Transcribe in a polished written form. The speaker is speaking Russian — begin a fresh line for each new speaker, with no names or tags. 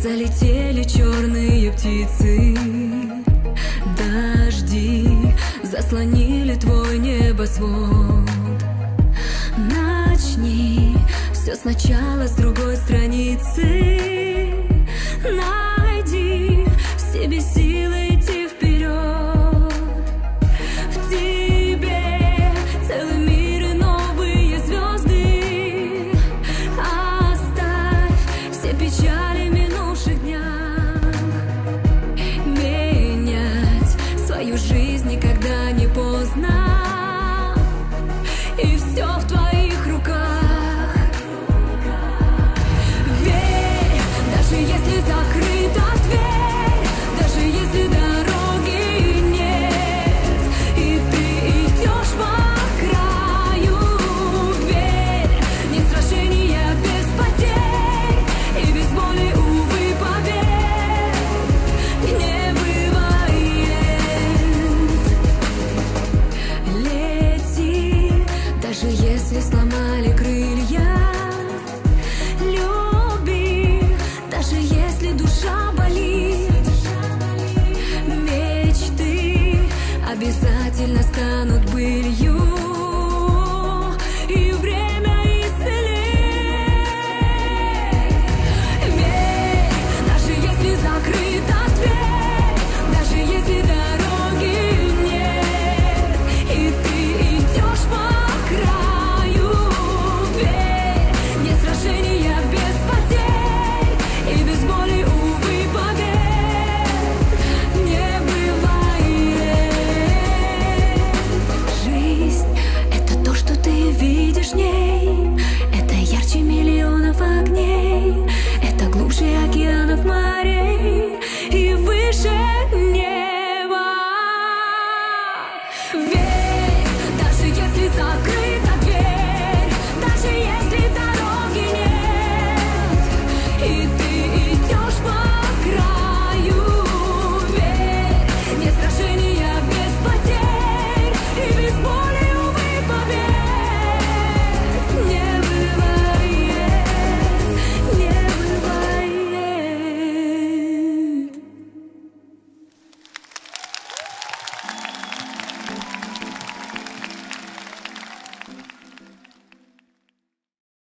Залетели черные птицы, дожди заслонили твой небосвод. Начни все сначала с другой страницы. Найди в себе силы идти вперед. В тебе целый мир и новые звезды. Оставь все печали минувших днях. Менять свою жизнь никогда не поздно. И все в твоих руках. Верь, даже если закрыта дверь, даже если дороги нет, и ты идешь по краю. Верь, нет сражения без потерь, и без боли, увы, побед не бывает. Лети, даже если сломали крылья. Люби, даже если душа болит. Мечты обязательно станут былью, и время исцелит. Верь, даже если закрыта дверь, даже если дороги нет, и ты идешь по краю. Верь, нет сражения без потерь, и без боли, увы, побед не бывает. Жизнь — это то, что ты видишь в ней. Это ярче миллионов огней. Это глубже океанов, морей и выше неба. Верь, даже если закрыта